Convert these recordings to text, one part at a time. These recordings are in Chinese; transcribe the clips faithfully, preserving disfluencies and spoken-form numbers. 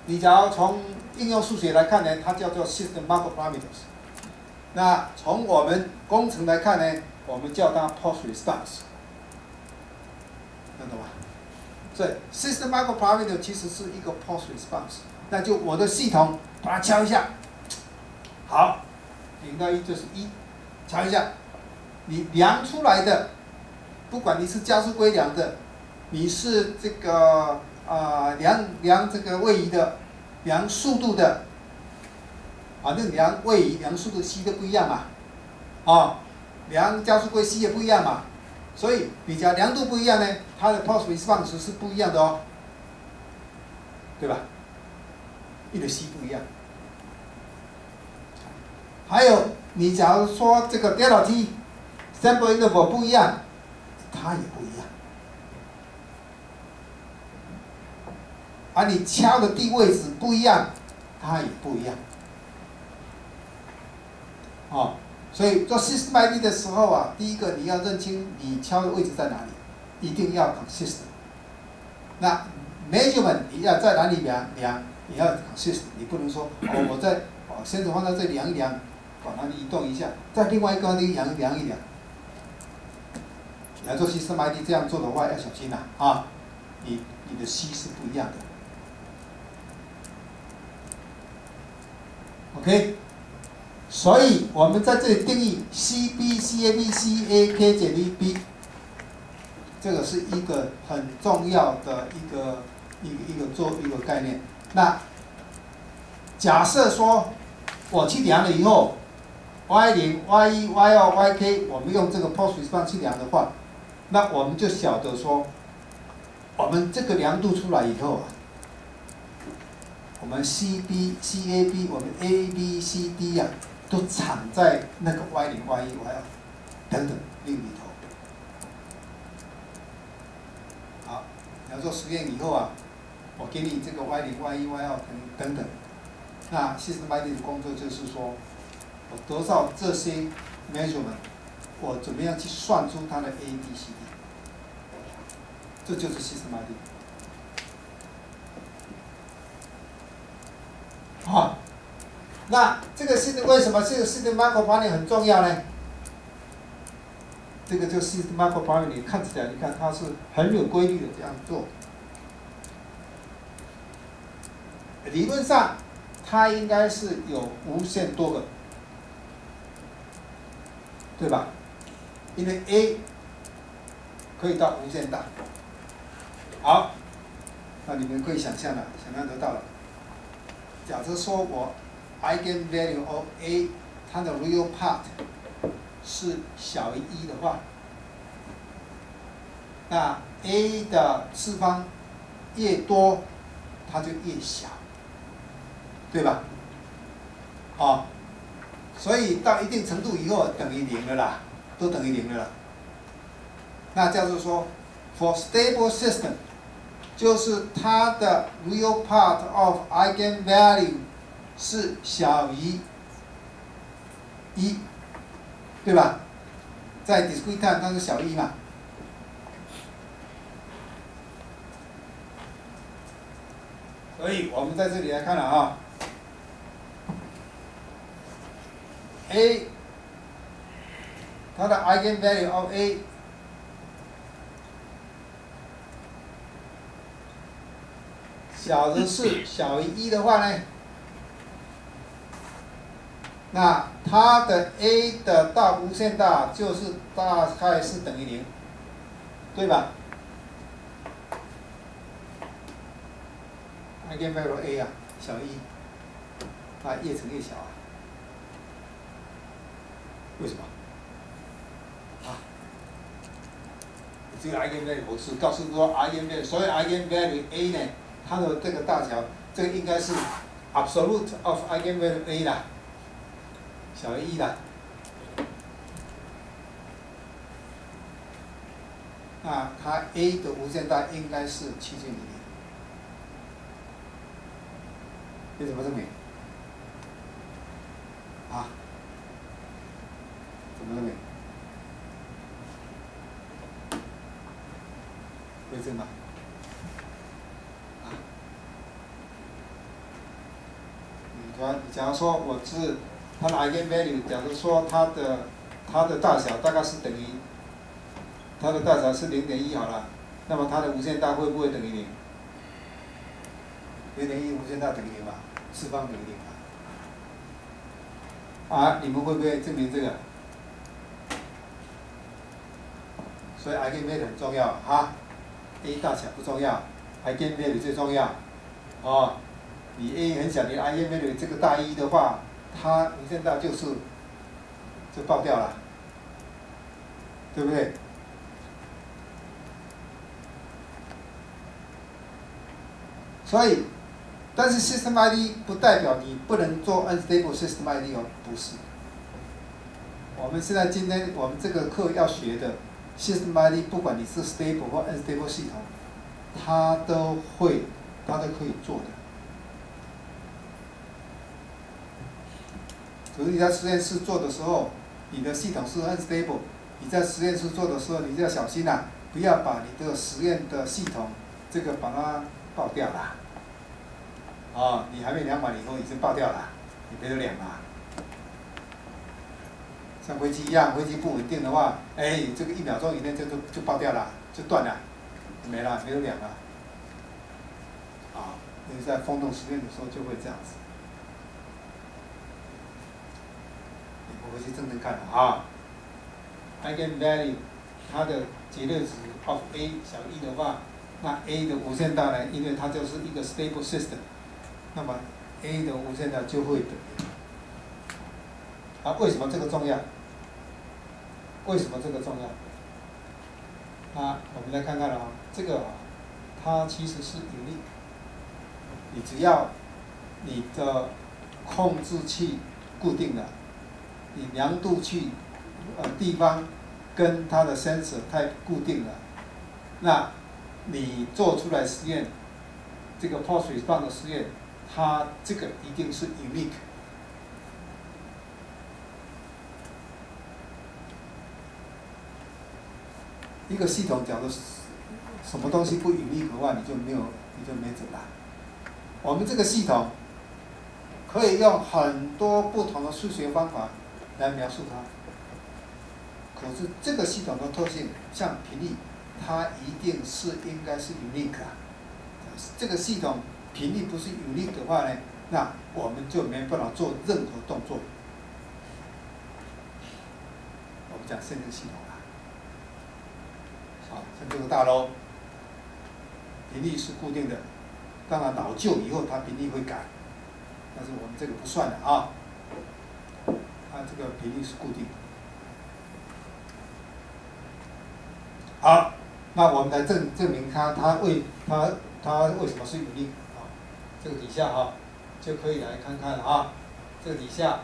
你假如从应用数学来看呢，它叫做 system Markov parameters。那从我们工程来看呢，我们叫它 post response， 听懂吗？所以 system Markov parameter 其实是一个 post response， 那就我的系统把它敲一下，好，零到一就是一，敲一下，你量出来的，不管你是加速归量的，你是这个啊、呃、量量这个位移的，量速度的，反正量位移、量速度 c 都不一样嘛，啊，量加速归 c 也不一样嘛，所以比较量度不一样呢，它的 post response 是不一样的哦，对吧？一的 c 不一样。还有，你假如说这个 delta t sample interval 不一样，它也不一样。而你敲的地位置不一样，它也不一样。哦，所以做 system I D 的时候啊，第一个你要认清你敲的位置在哪里，一定要 consistent。那 measurement 你要在哪里量量，你要 consistent， 你不能说哦我在哦先放在这里量一量，把它移动一下，在另外一个地方量量一量。你要做 system I D 这样做的话要小心呐啊，你你的 C 是不一样的。OK。所以我们在这里定义 C B C A B C A K 减一 B， 这个是一个很重要的一个一个一个做一个概念。那假设说我去量了以后 ，Y 零、Y 一、Y 二、Y K， 我们用这个 post response 去量的话，那我们就晓得说，我们这个量度出来以后啊，我们 C B C A B， 我们 A B C D 呀、啊。都藏在那个 Y 零、Y 一、Y 二等等令里头。好，然后做实验以后啊，我给你这个 Y 零、Y 一、Y 二等等。那 system I D 的工作就是说，我得到这些 measurement， 我怎么样去算出它的 A、B、C、D， 这就是 system I D。好。那这个是为什么这个 system Markov parameter 很重要呢？这个就 system Markov parameter 你看起来，你看它是很有规律的这样做。理论上，它应该是有无限多个，对吧？因为 A 可以到无限大。好，那你们可以想象了，想象得到了。假设说我 eigenvalue of A， 它的 real part 是小于一的话，那 A 的次方越多，它就越小，对吧？哦，所以到一定程度以后等于零了啦，都等于零了啦。那叫做说 ，for stable system， 就是它的 real part of eigenvalue 是小于一，对吧？在 discrete time 它是小于一嘛。所以我们在这里来看了啊 ，A 它的 eigenvalue of A 小的是小于一的话呢？那它的 A 的到无限大就是大概是等于零，对吧 ？eigenvalue A 啊，小于一，它越乘越小啊。为什么？啊？这个 eigenvalue 我是告诉说 eigenvalue， 所以 eigenvalue A 呢，它的这个大小，这个应该是 absolute of eigenvalue A 啦。小于一的，那它 A 的无限大应该是趋近于零，这怎么证明？啊？怎么证明？会证吗？啊？ 吧？假如说我是它的 eigenvalue， 假如说它的它的大小大概是等于它的大小是零点一好了，那么它的无限大会不会等于零？零点一无限大等于零吧？次方等于零吧？啊，你们会不会证明这个？所以 eigenvalue 很重要啊 ，a 大小不重要 ，eigenvalue 最重要。哦，你 a 很小，你 eigenvalue 这个大一的话，它无限大就是就爆掉了，对不对？所以，但是 system I D 不代表你不能做 unstable system I D 哦，不是。我们现在今天我们这个课要学的 system I D， 不管你是 stable 或 unstable 系统，它都会，它都可以做的。可是你在实验室做的时候，你的系统是 unstable， 你在实验室做的时候，你就要小心啦、啊，不要把你的实验的系统这个把它爆掉了。哦，你还没量完以后已经爆掉了，你没得量啊。像飞机一样，飞机不稳定的话，哎，这个一秒钟以内就就就爆掉了，就断了，没了，没有量了。啊，因为在风洞实验的时候就会这样子。你们回去认真看啊。eigenvalue 它的绝对值 of a 小于一的话，那 a 的无限大呢，因为它就是一个 stable system， 那么 a 的无限大就会等于。啊，为什么这个重要？为什么这个重要？啊，我们来看看啊，这个啊，它其实是有利。你只要你的控制器固定了，你量度器呃地方跟它的 sensor type 固定了，那你做出来实验，这个 pulse response 的实验，它这个一定是 unique。一个系统，假如什么东西不unique的话，你就没有，你就没辙了。我们这个系统可以用很多不同的数学方法来描述它，可是这个系统的特性，像频率，它一定是应该是 unique 啊。这个系统频率不是 unique 的话呢，那我们就没办法做任何动作。我们讲生成系统啊。好，像这个大楼，频率是固定的，当然老旧以后它频率会改，但是我们这个不算的啊，它这个频率是固定的。好，那我们来证证明它它为它它为什么是有利啊？这个底下啊就可以来看看了啊，这个底下。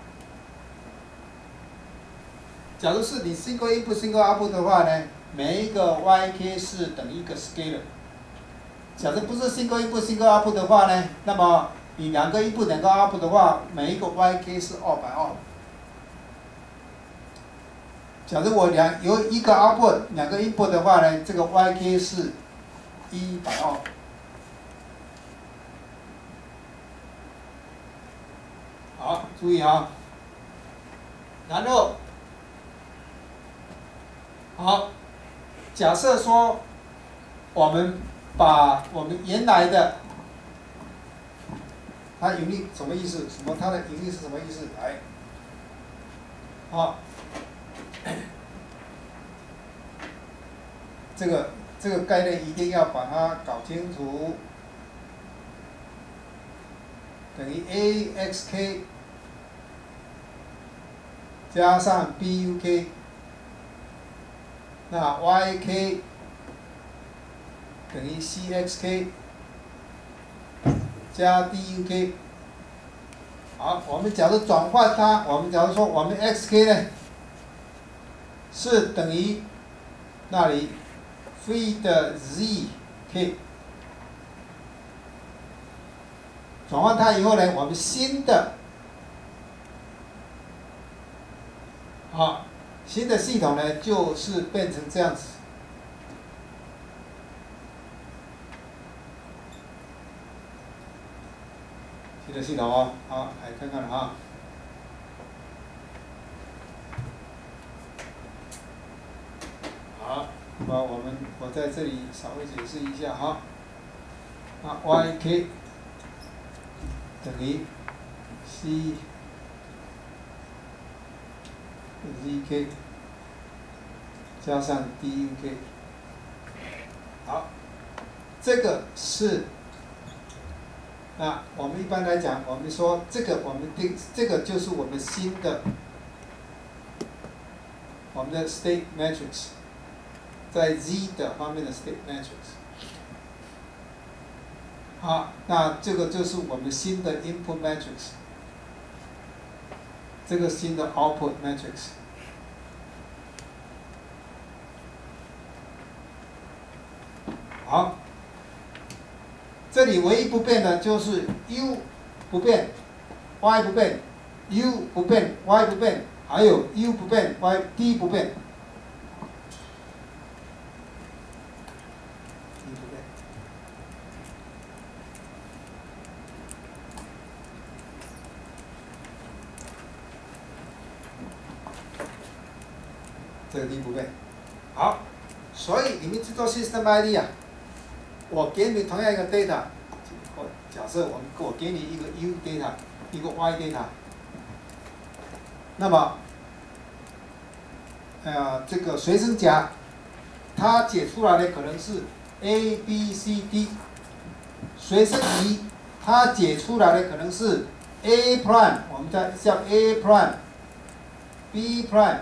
假如是你 single input single output 的话呢，每一个 Y K 是等于一个 scalar。假如不是 single input single output 的话呢，那么你两个 input 两个 output 的话，每一个 Y K 是二百二。假如我两有一个 output 两个 input 的话呢，这个 Y K 是一百二。好，注意啊。然后。好，假设说我们把我们原来的，它盈利什么意思？什么它的盈利是什么意思？来，好，这个这个概念一定要把它搞清楚。等于 A X K 加上 B U K。那 Y K 等于 C X K 加 D U K。好，我们假如转换它，我们假如说我们 X K 呢是等于那里 feed Z K。转换它以后呢，我们新的好。新的系统呢，就是变成这样子。 新的系统哦，好，来看看了啊。好，那我们我在这里稍微解释一下哈。啊 ，yk 等于 c zk 加上 duk。好，这个是。那我们一般来讲，我们说这个我们定这个就是我们新的我们的 state matrix， 在 z 的方面的 state matrix。好，那这个就是我们新的 input matrix， 这个新的 output matrix。好。这里唯一不变的就是 u 不变 ，y 不变 ，u 不变 ，y 不变，还有 u 不变 ，y d 不变。d 不变。这个 d 不变。好，所以你们去做 system I D 啊。我给你同样一个 data， 假设我我给你一个 u data， 一个 y data， 那么，呃，这个随身夹，它解出来的可能是 a b c d， 随身仪它解出来的可能是 a prime， 我们叫叫 a prime，b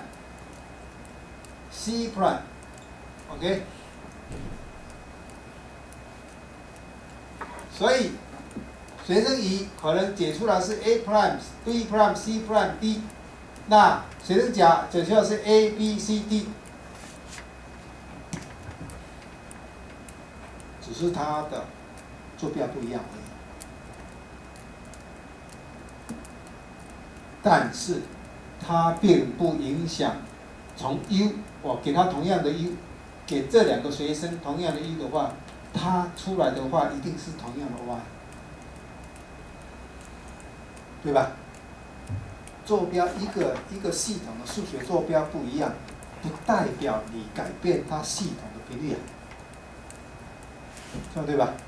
prime，c prime，OK。所以，随身仪可能解出来是 a prime、b prime、c prime、d， 那随身夹解出来是 a、b、c、d， 只是它的坐标不一样而已。但是，它并不影响从 u， 我给它同样的 u， 给这两个随身同样的 u 的话。它出来的话，一定是同样的 y， 对吧？坐标一个一个系统的数学坐标不一样，不代表你改变它系统的频率啊，这样对吧？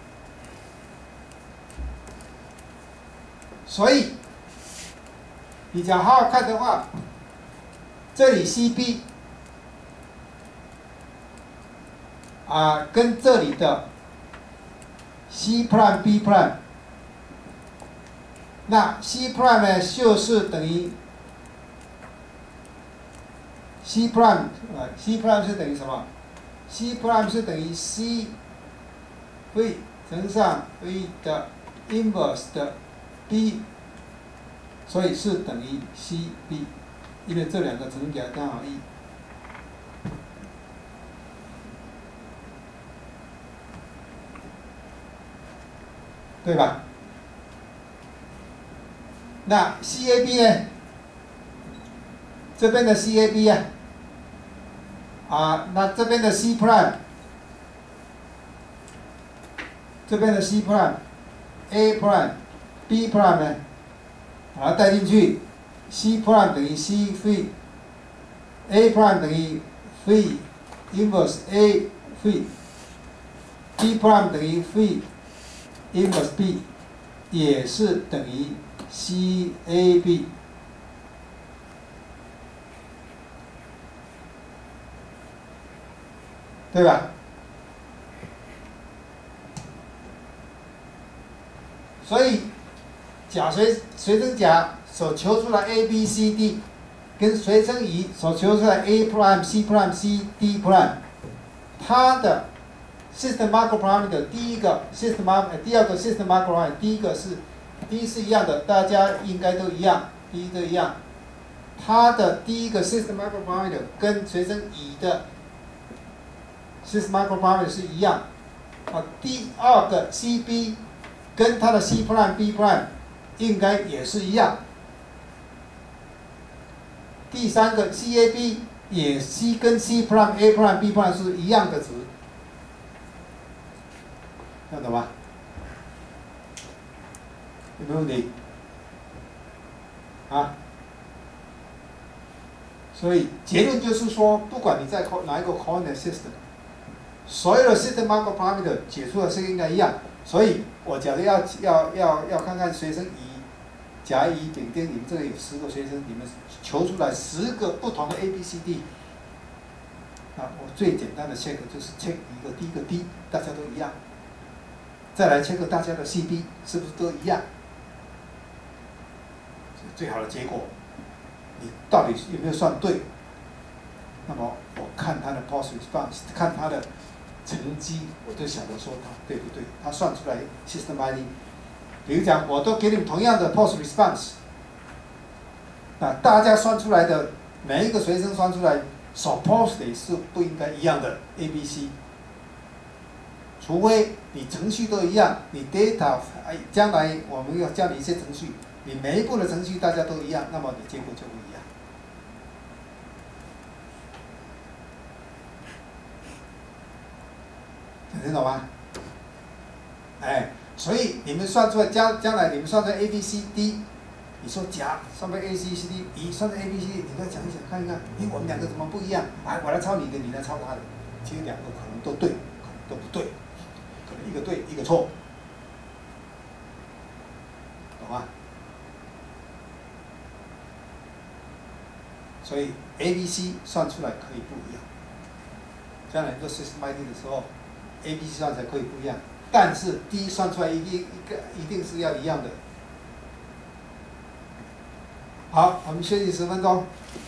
所以比较好好看的话，这里 C B 啊，跟这里的 C prime B prime， 那 C prime 呢就是等于 C prime 啊 ，C prime 是等于什么 ？C prime 是等于 C v 乘上 v 的 inverse 的 b， 所以是等于 C b， 因为这两个乘起来刚好一。对吧？那 C A B 呢？这边的 C A B 啊，啊，那这边的 C prime， 这边的 C prime、A prime、B prime 呢，把它带进去 ，C prime 等于 C phi，A prime 等于 phi inverse A phi，B prime 等于 phi inverse B 也是等于 C A B， 对吧？所以甲随随身夹所求出来 A B C D， 跟随身仪所求出来 A prime C prime C D prime， 它的 system macro parameter 第一个 system macro， 第二个 system macro parameter， 第一个是第一是一样的，大家应该都一样，第一个一样。它的第一个 system macro parameter 跟随身仪的 system macro parameter 是一样。啊，第二个 C B 跟它的 C prime B prime 应该也是一样。第三个 C A B 也 C 跟 C prime A prime B prime 是一样的值。看懂吗？ 有没有问题？啊？所以结论就是说，不管你在哪一个 coordinate system， 所有的 system Markov parameter 解出的是应该一样。所以我假如要要要要看看学生乙、甲乙、丙丁，你们这里有十个学生，你们求出来十个不同的 A B C D。那我最简单的 check 就是 check 一个第一个 D， 大家都一样。再来 check 大家的 C B 是不是都一样？最好的结果，你到底有没有算对？那么我看他的 post response， 看他的成绩，我就晓得说他对不对。他算出来 system I D， 比如讲，我都给你们同样的 post response， 那大家算出来的每一个学生算出来 supposedly 是不应该一样的 A B C， 除非你程序都一样，你 data 将来我们要教你一些程序，你每一步的程序大家都一样，那么你结果就不一样。听懂吗？哎，所以你们算出来将将来你们算出来 A B C D， 你说甲算出来 A B C D， 乙算出来 A B C D， 你再讲一讲看一看，哎，我们两个怎么不一样？哎，我来抄你的，你来抄他的，其实两个可能都对，可能都不对，可能一个对一个错，懂吗？所以 A B C 算出来可以不一样，将来做 system I D 的时候。A、B、C 算出来可以不一样，但是 D 算出来一定一个一定是要一样的。好，我们休息十分钟。